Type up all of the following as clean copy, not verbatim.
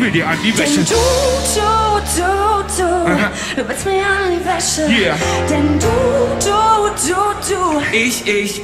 will dir an die Wäsche. Denn du willst mir an die Wäsche. Yeah. Denn du. Ich.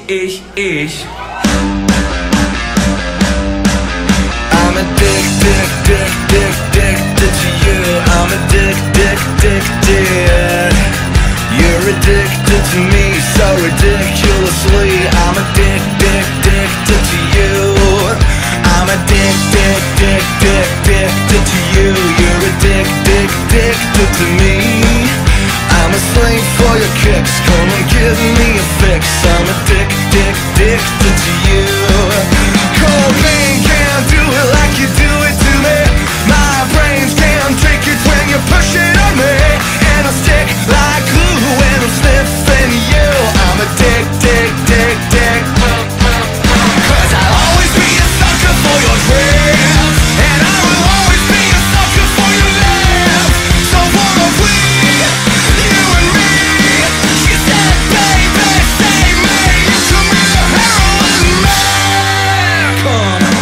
I'm addicted to you. I'm addicted. You're addicted to me so ridiculously. I'm addicted to you. I'm addicted to you. You're addicted to me. I'm a slave for your kicks. Come and give me a fix. I'm addicted to you. Cocaine can't do it like you do it to me. My brains can't take it when you push it on me. And I'll stick like glue when I'm sniffing you. I'm addicted. 'Cause I'll always be a sucker for your dreams. And I will always be a sucker for your lips. So what are we? You and me. She said, baby, save me. You come in the heroin man. Come on.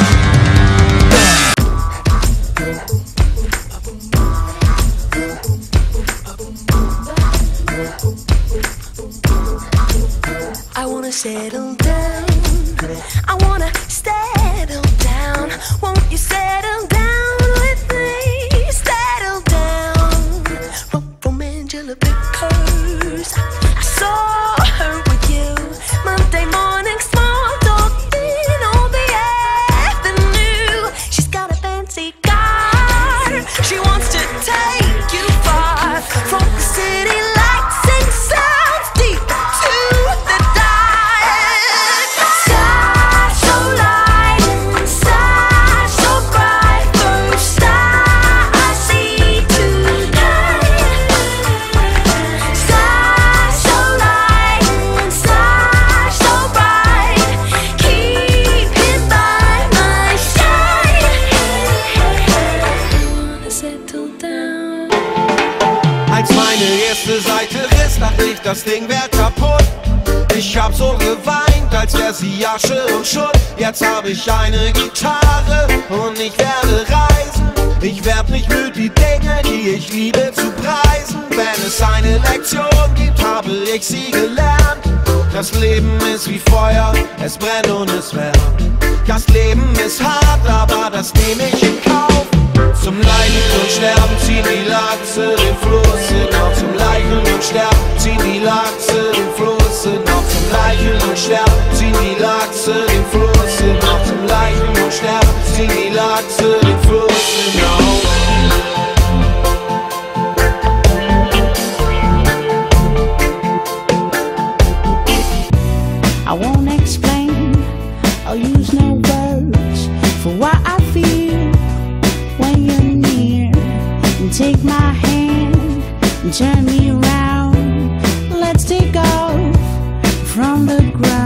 I wanna settle down. I wanna settle down. Won't you settle down with me? Settle down. From Angela because I saw her with you Monday morning, small talking on the avenue. She's got a fancy car. She wants to take you far from the city lights and sounds deep to the dark. Sky so light, sky so bright, first star I see tonight. Sky so light, sky so bright, keep it by my side. Wanna settle down. Als meine erste Seite riss, dachte ich, das Ding wär kaputt. Ich hab so geweint, als wär sie Asche und Schutt. Jetzt hab ich eine Gitarre und ich werde reisen. Ich werd nicht müde, die Dinge, die ich liebe, zu preisen. Wenn es eine Lektion gibt, habe ich sie gelernt. Das Leben ist wie Feuer, es brennt und es wärmt. Das Leben ist hart, aber das nehme ich in Kauf. Zum Leiden und Sterben ziehen die Lachse den Fluss hinauf. Zum Leiden und Sterben ziehen die Lachse den Fluss hinauf. Zum Leiden und Sterben ziehen die Lachse den Fluss hinauf. Zum Leiden und Sterben ziehen die Lachse den Fluss hinauf. I won't explain, I'll use no words for what I feel when you're near. And take my hand and turn me around. Let's take off from the ground.